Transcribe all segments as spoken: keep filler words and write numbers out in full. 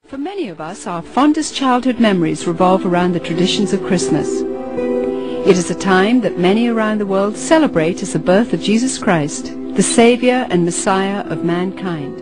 For many of us, our fondest childhood memories revolve around the traditions of Christmas. It is a time that many around the world celebrate as the birth of Jesus Christ, the Savior and Messiah of mankind.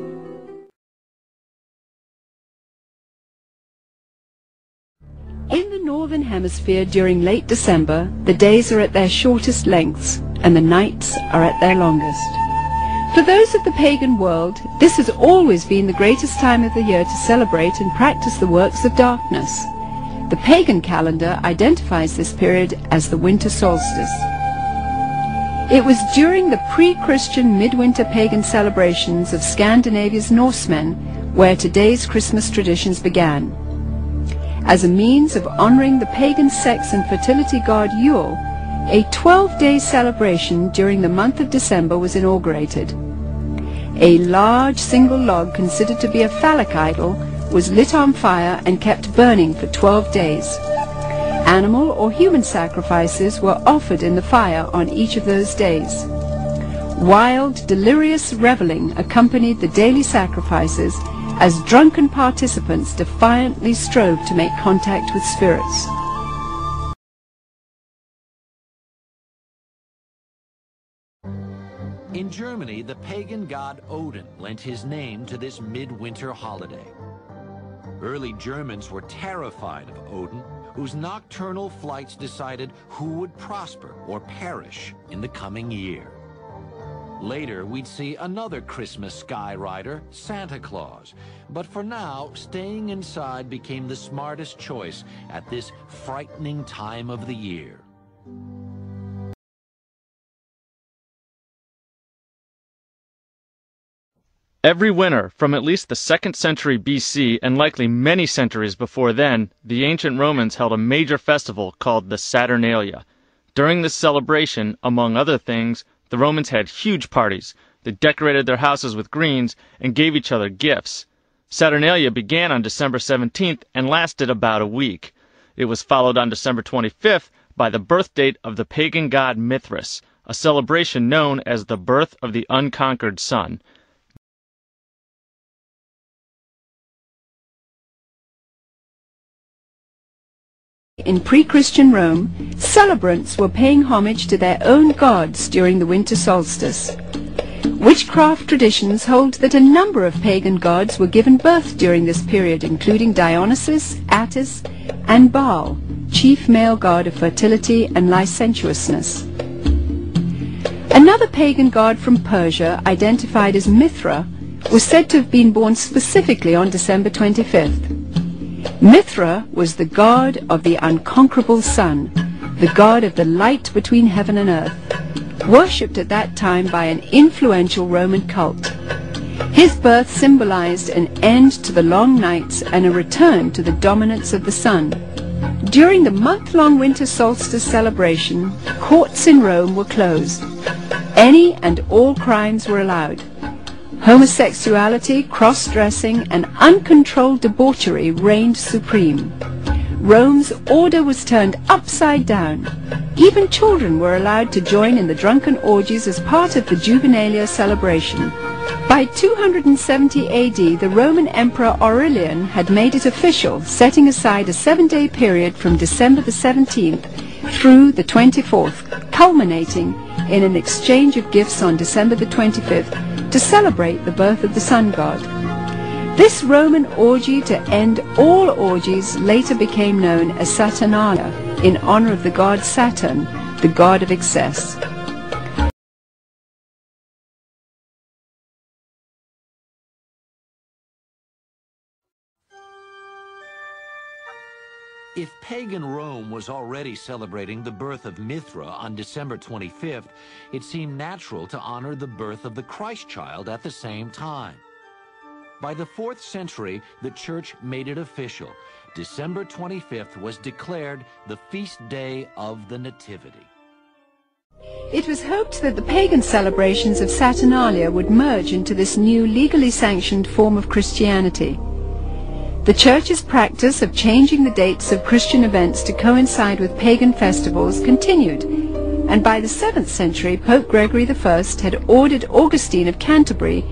In the Northern Hemisphere during late December, the days are at their shortest lengths and the nights are at their longest. For those of the pagan world, this has always been the greatest time of the year to celebrate and practice the works of darkness. The pagan calendar identifies this period as the winter solstice. It was during the pre-Christian midwinter pagan celebrations of Scandinavia's Norsemen where today's Christmas traditions began. As a means of honoring the pagan sex and fertility god Yule, a twelve-day celebration during the month of December was inaugurated. A large single log considered to be a phallic idol was lit on fire and kept burning for twelve days. Animal or human sacrifices were offered in the fire on each of those days. Wild, delirious reveling accompanied the daily sacrifices as drunken participants defiantly strove to make contact with spirits. In Germany, the pagan god Odin lent his name to this midwinter holiday. Early Germans were terrified of Odin, whose nocturnal flights decided who would prosper or perish in the coming year. Later, we'd see another Christmas sky rider, Santa Claus. But for now, staying inside became the smartest choice at this frightening time of the year. Every winter, from at least the second century B C and likely many centuries before then, the ancient Romans held a major festival called the Saturnalia. During this celebration, among other things, the Romans had huge parties. They decorated their houses with greens and gave each other gifts. Saturnalia began on December seventeenth and lasted about a week. It was followed on December twenty-fifth by the birth date of the pagan god Mithras, a celebration known as the birth of the unconquered sun. In pre-Christian Rome, celebrants were paying homage to their own gods during the winter solstice. Witchcraft traditions hold that a number of pagan gods were given birth during this period, including Dionysus, Attis, and Baal, chief male god of fertility and licentiousness. Another pagan god from Persia, identified as Mithra, was said to have been born specifically on December twenty-fifth. Mithra was the god of the unconquerable sun, the god of the light between heaven and earth, worshipped at that time by an influential Roman cult. His birth symbolized an end to the long nights and a return to the dominance of the sun. During the month-long winter solstice celebration, courts in Rome were closed. Any and all crimes were allowed. Homosexuality, cross-dressing, and uncontrolled debauchery reigned supreme. Rome's order was turned upside down. Even children were allowed to join in the drunken orgies as part of the Juvenalia celebration. By two hundred seventy A D, the Roman Emperor Aurelian had made it official, setting aside a seven-day period from December the seventeenth through the twenty-fourth, culminating in an exchange of gifts on December the twenty-fifth, to celebrate the birth of the sun god. This Roman orgy to end all orgies later became known as Saturnalia, in honor of the god Saturn, the god of excess. If pagan Rome was already celebrating the birth of Mithra on December twenty-fifth, it seemed natural to honor the birth of the Christ child at the same time. By the fourth century, the Church made it official. December twenty-fifth was declared the feast day of the Nativity. It was hoped that the pagan celebrations of Saturnalia would merge into this new legally sanctioned form of Christianity. The Church's practice of changing the dates of Christian events to coincide with pagan festivals continued, and by the seventh century, Pope Gregory the First had ordered Augustine of Canterbury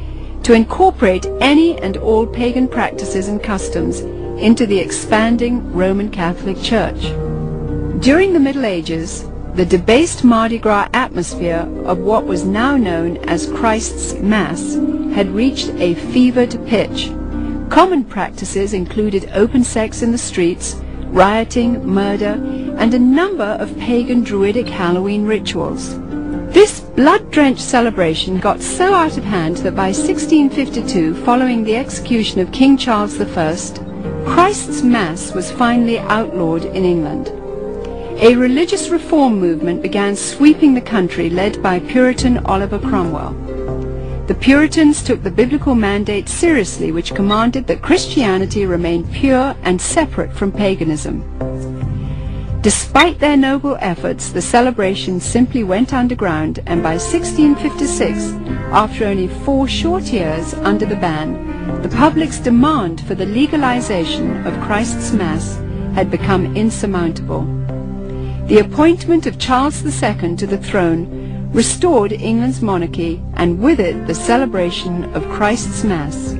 to incorporate any and all pagan practices and customs into the expanding Roman Catholic Church. During the Middle Ages, the debased Mardi Gras atmosphere of what was now known as Christ's Mass had reached a fevered pitch. Common practices included open sex in the streets, rioting, murder, and a number of pagan druidic Halloween rituals. This blood-drenched celebration got so out of hand that by sixteen fifty-two, following the execution of King Charles the First, Christ's Mass was finally outlawed in England. A religious reform movement began sweeping the country, led by Puritan Oliver Cromwell. The Puritans took the biblical mandate seriously, which commanded that Christianity remain pure and separate from paganism. Despite their noble efforts, the celebration simply went underground, and by sixteen fifty-six, after only four short years under the ban, the public's demand for the legalization of Christ's Mass had become insurmountable. The appointment of Charles the Second to the throne restored England's monarchy, and with it the celebration of Christ's Mass.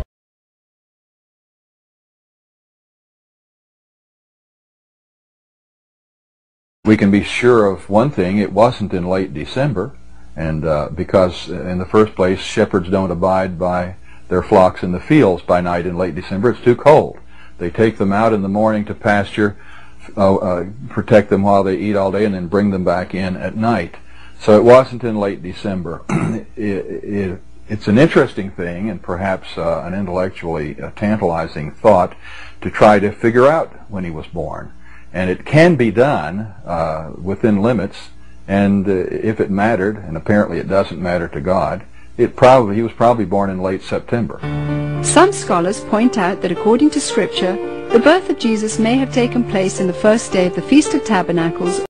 We can be sure of one thing: it wasn't in late December, and uh, because in the first place shepherds don't abide by their flocks in the fields by night in late December. It's too cold. They take them out in the morning to pasture, uh, uh, protect them while they eat all day, and then bring them back in at night. So it wasn't in late December. it, it, it's an interesting thing, and perhaps uh, an intellectually uh, tantalizing thought, to try to figure out when he was born. And it can be done uh, within limits, and uh, if it mattered, and apparently it doesn't matter to God, it probably he was probably born in late September. Some scholars point out that according to Scripture, the birth of Jesus may have taken place in the first day of the Feast of Tabernacles.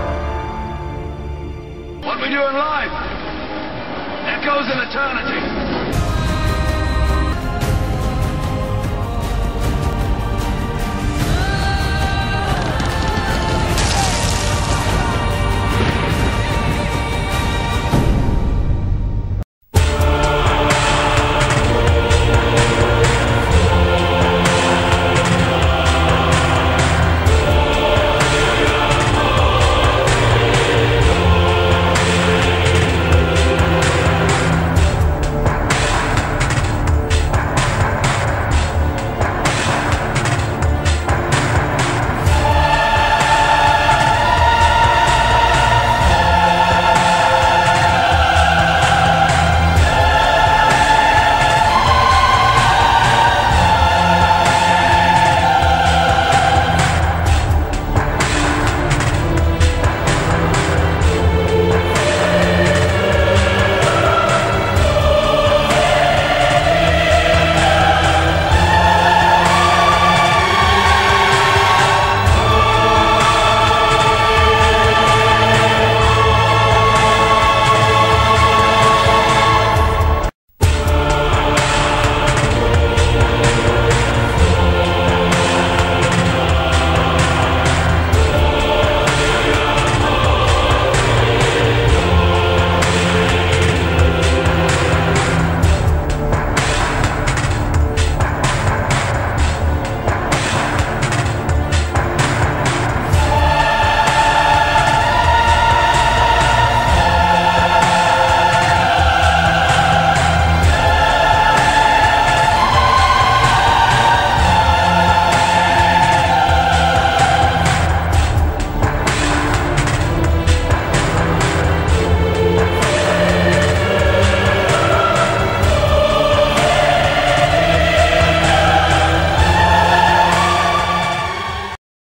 What we do in life echoes in eternity.